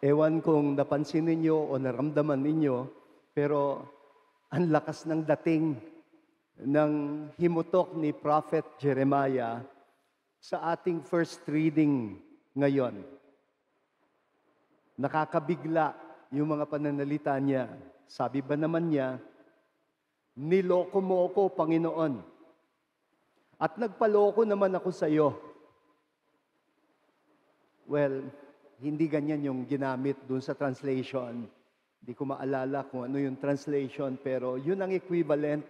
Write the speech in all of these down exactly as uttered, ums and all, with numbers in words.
Ewan kung napansin ninyo o naramdaman ninyo, pero ang lakas ng dating ng himutok ni Prophet Jeremiah sa ating first reading ngayon. Nakakabigla yung mga pananalita niya. Sabi ba naman niya, niloko mo ako, Panginoon, at nagpaloko naman ako sa iyo. Well, hindi ganyan yung ginamit dun sa translation. Hindi ko maalala kung ano yung translation, pero yun ang equivalent.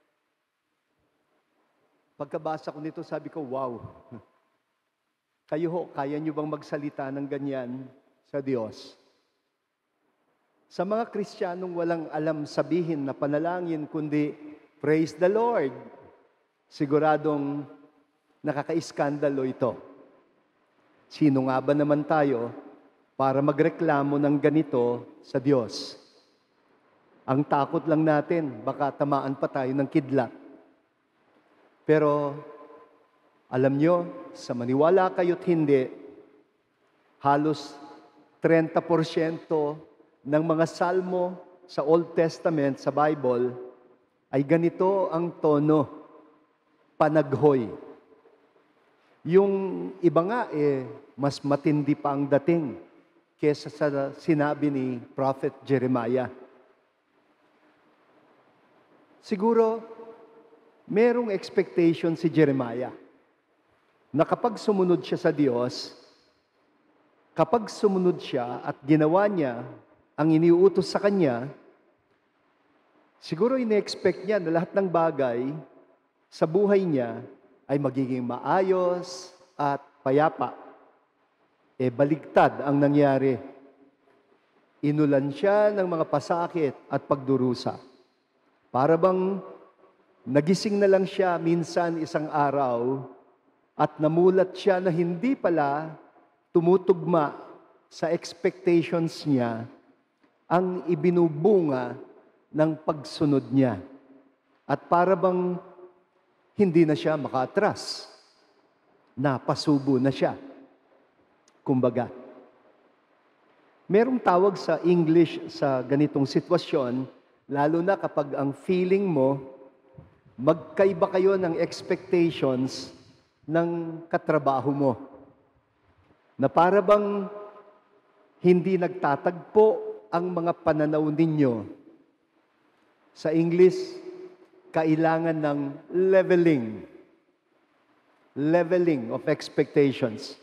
Pagkabasa ko nito, sabi ko, wow. Kayo ho, kaya nyo bang magsalita ng ganyan sa Diyos? Sa mga Kristiyanong walang alam sabihin na panalangin, kundi, praise the Lord. Siguradong nakaka-iskandalo ito. Sino nga ba naman tayo para magreklamo ng ganito sa Diyos? Ang takot lang natin, baka tamaan pa tayo ng kidlat. Pero, alam nyo, sa maniwala kayo't hindi, halos thirty percent ng mga salmo sa Old Testament, sa Bible, ay ganito ang tono, panaghoy. Yung iba nga, eh, mas matindi pa ang dating kesa sa sinabi ni Prophet Jeremiah. Siguro, merong expectation si Jeremiah na kapag sumunod siya sa Diyos, kapag sumunod siya at ginawa niya ang iniuutos sa kanya, siguro ine-expect niya na lahat ng bagay sa buhay niya ay magiging maayos at payapa. Eh, baligtad ang nangyari. Inulan siya ng mga pasakit at pagdurusa. Para bang nagising na lang siya minsan isang araw at namulat siya na hindi pala tumutugma sa expectations niya ang ibinubunga ng pagsunod niya. At para bang hindi na siya makaatras. Napasubo na siya. Kumbaga, merong tawag sa English sa ganitong sitwasyon, lalo na kapag ang feeling mo, magkaiba kayo ng expectations ng katrabaho mo. Na para bang hindi nagtatagpo ang mga pananaw ninyo. Sa English, kailangan ng leveling. Leveling of expectations.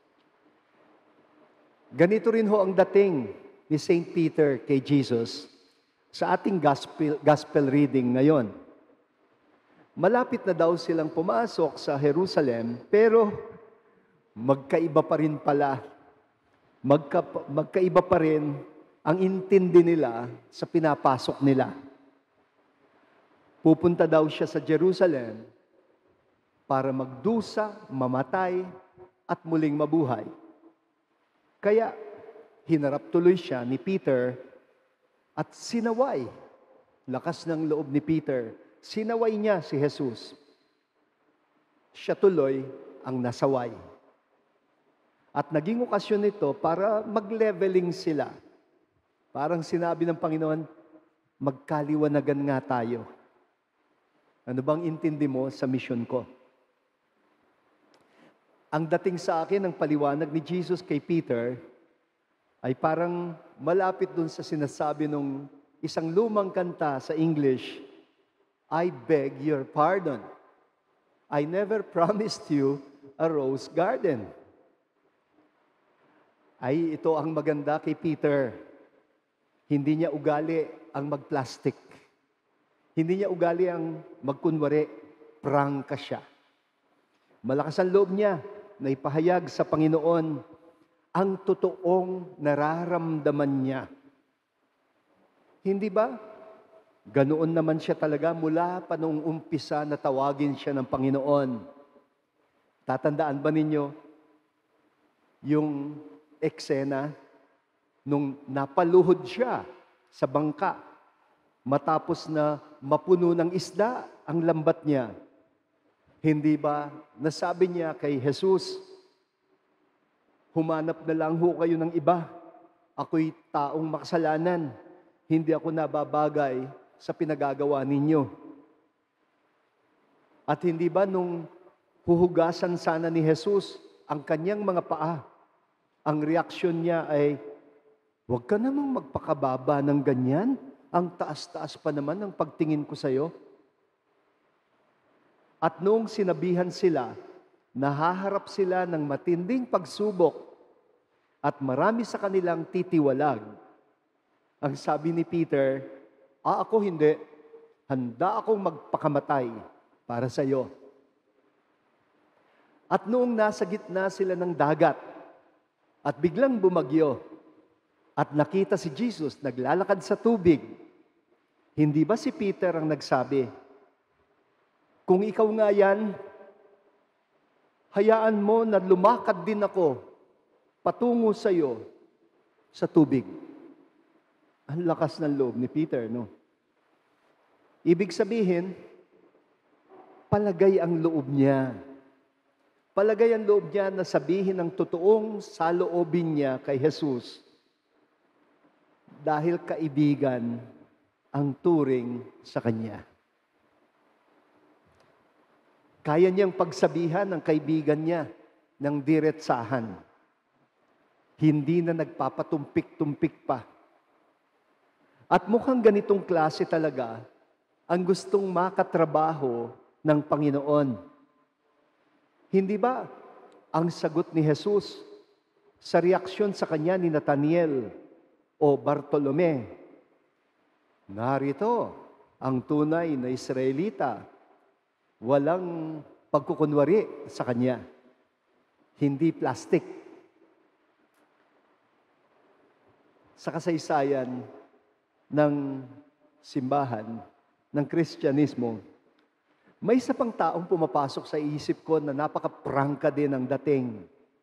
Ganito rin ho ang dating ni Saint Peter kay Jesus sa ating gospel, gospel reading ngayon. Malapit na daw silang pumasok sa Jerusalem, pero magkaiba pa rin pala. Magka, magkaiba pa rin ang intindi nila sa pinapasok nila. Pupunta daw siya sa Jerusalem para magdusa, mamatay, at muling mabuhay. Kaya, hinarap tuloy siya ni Peter at sinaway. Lakas ng loob ni Peter. Sinaway niya si Jesus. Siya tuloy ang nasaway. At naging okasyon nito para mag-leveling sila. Parang sinabi ng Panginoon, magkaliwanagan nga tayo. Ano bang intindi mo sa mission ko? Ang dating sa akin ng paliwanag ni Jesus kay Peter ay parang malapit dun sa sinasabi ng isang lumang kanta sa English, I beg your pardon. I never promised you a rose garden. Ay, ito ang maganda kay Peter. Hindi niya ugali ang mag-plastic. Hindi niya ugali ang magkunwari, prangka siya. Malakas ang loob niya na ipahayag sa Panginoon ang totoong nararamdaman niya. Hindi ba? Ganoon naman siya talaga mula pa noong umpisa na tawagin siya ng Panginoon. Tatandaan ba ninyo yung eksena nung napaluhod siya sa bangka matapos na mapuno ng isda ang lambat niya? Hindi ba nasabi niya kay Jesus, humanap na lang ho kayo ng iba Ako'y taong makasalanan. Hindi ako nababagay sa pinagagawa ninyo. At hindi ba nung huhugasan sana ni Jesus ang kanyang mga paa, ang reaksyon niya ay, huwag ka namang magpakababa ng ganyan. Ang taas-taas pa naman ang pagtingin ko sa'yo. At noong sinabihan sila, nahaharap sila ng matinding pagsubok at marami sa kanilang titiwalag. Ang sabi ni Peter, ah, ako hindi. Handa akong magpakamatay para sa iyo. At noong nasa gitna sila ng dagat at biglang bumagyo at nakita si Jesus naglalakad sa tubig, hindi ba si Peter ang nagsabi, kung ikaw nga yan, hayaan mo na lumakad din ako patungo sa iyo sa tubig. Ang lakas ng loob ni Peter, no? Ibig sabihin, palagay ang loob niya. Palagay ang loob niya na sabihin ang totoong saloobin niya kay Jesus. Dahil kaibigan ang turing sa kanya. Kaya niyang pagsabihan ng kaibigan niya ng diretsahan. Hindi na nagpapatumpik-tumpik pa. At mukhang ganitong klase talaga ang gustong makatrabaho ng Panginoon. Hindi ba ang sagot ni Jesus sa reaksyon sa kanya ni Nathaniel o Bartolome? Narito ang tunay na Israelita. Walang pagkukunwari sa kanya. Hindi plastic. Sa kasaysayan ng simbahan, ng Kristyanismo, may isa pang taong pumapasok sa isip ko na napaka-prangka din ang dating.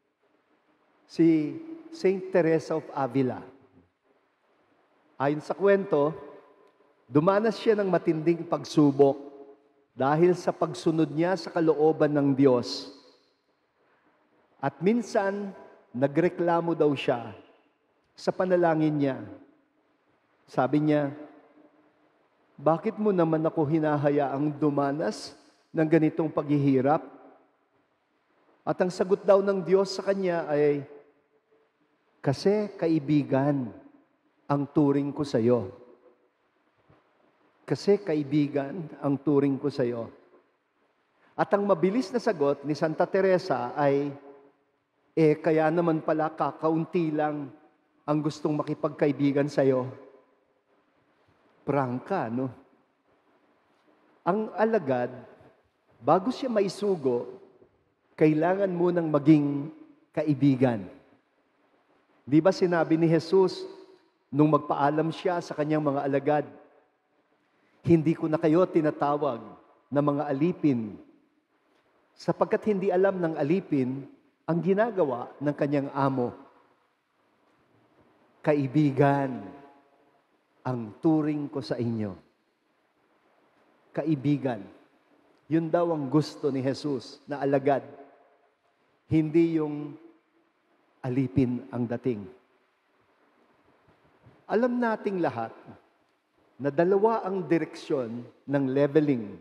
Si Saint Teresa of Avila. Ayon sa kwento, dumanas siya ng matinding pagsubok dahil sa pagsunod niya sa kalooban ng Diyos. At minsan, nagreklamo daw siya sa panalangin niya. Sabi niya, bakit mo naman ako hinahayaang dumanas ng ganitong paghihirap? At ang sagot daw ng Diyos sa kanya ay, kasi kaibigan ang turing ko sa iyo. Kasi kaibigan ang turing ko sa iyo. At ang mabilis na sagot ni Santa Teresa ay, eh kaya naman pala kakaunti lang ang gustong makipagkaibigan sa iyo. Prangka, no? Ang alagad, bago siya maisugo, kailangan munang maging kaibigan. Di ba sinabi ni Jesus, nung magpaalam siya sa kanyang mga alagad, hindi ko na kayo tinatawag na mga alipin, sapagkat hindi alam ng alipin ang ginagawa ng kanyang amo. Kaibigan ang turing ko sa inyo. Kaibigan. Yun daw ang gusto ni Jesus na alagad. Hindi yung alipin ang dating. Alam nating lahat na dalawa ang direksyon ng leveling.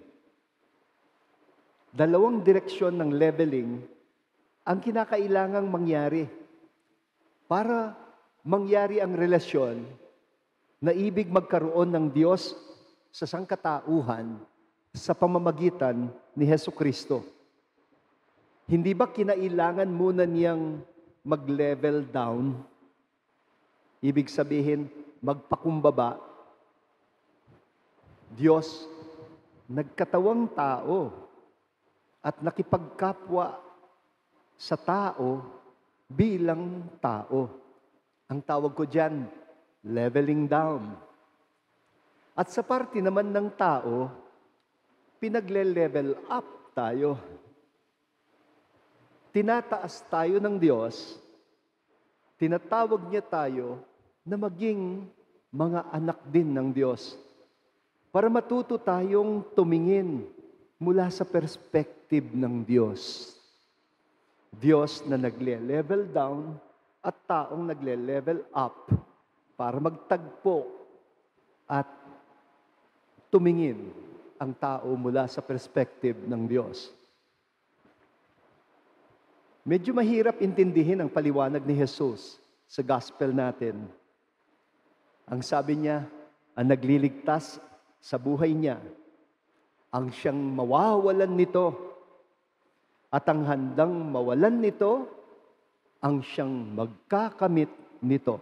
Dalawang direksyon ng leveling ang kinakailangang mangyari para mangyari ang relasyon na ibig magkaroon ng Diyos sa sangkatauhan sa pamamagitan ni Hesukristo. Hindi ba kinailangan muna niyang mag-level down? Ibig sabihin, magpakumbaba. Diyos, nagkatawang tao at nakipagkapwa sa tao bilang tao. Ang tawag ko dyan, leveling down. At sa parte naman ng tao, pinagle-level up tayo. Tinataas tayo ng Diyos, tinatawag niya tayo na maging mga anak din ng Diyos. Para matuto tayong tumingin mula sa perspective ng Diyos. Diyos na nagle-level down at taong nagle-level up para magtagpo at tumingin ang tao mula sa perspective ng Diyos. Medyo mahirap intindihin ang paliwanag ni Jesus sa gospel natin. Ang sabi niya, ang nagliligtas sa buhay niya, ang siyang mawawalan nito, at ang handang mawalan nito, ang siyang magkakamit nito.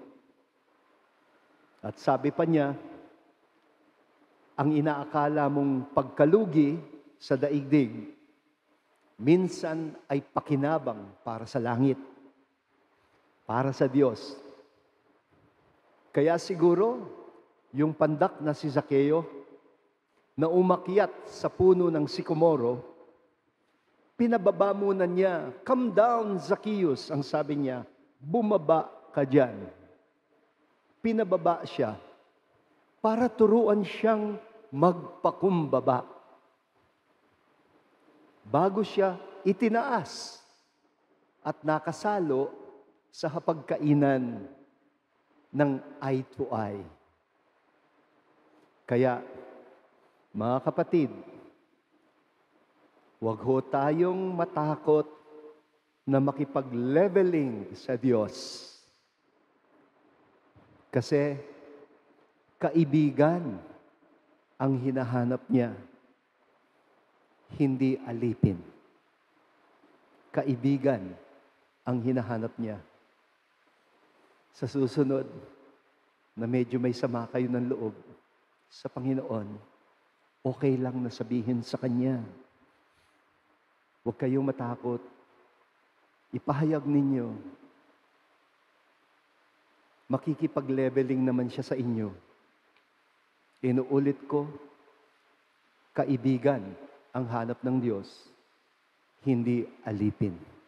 At sabi pa niya, ang inaakala mong pagkalugi sa daigdig, minsan ay pakinabang para sa langit, para sa Diyos. Kaya siguro, yung pandak na si Zaccheo, na umakyat sa puno ng sikomoro, pinababa muna niya, "Come down, Zacchaeus," ang sabi niya, "bumaba ka dyan." Pinababa siya para turuan siyang magpakumbaba. Bago siya itinaas at nakasalo sa hapagkainan ng eye to eye. Kaya, mga kapatid, huwag ho tayong matakot na makipag-leveling sa Diyos. Kasi kaibigan ang hinahanap niya, hindi alipin. Kaibigan ang hinahanap niya. Sa susunod, na medyo may sama kayo ng loob sa Panginoon, okay lang na sabihin sa Kanya. Huwag kayong matakot. Ipahayag ninyo. Makikipag-leveling naman siya sa inyo. Inuulit ko, kaibigan ang hanap ng Diyos, hindi alipin.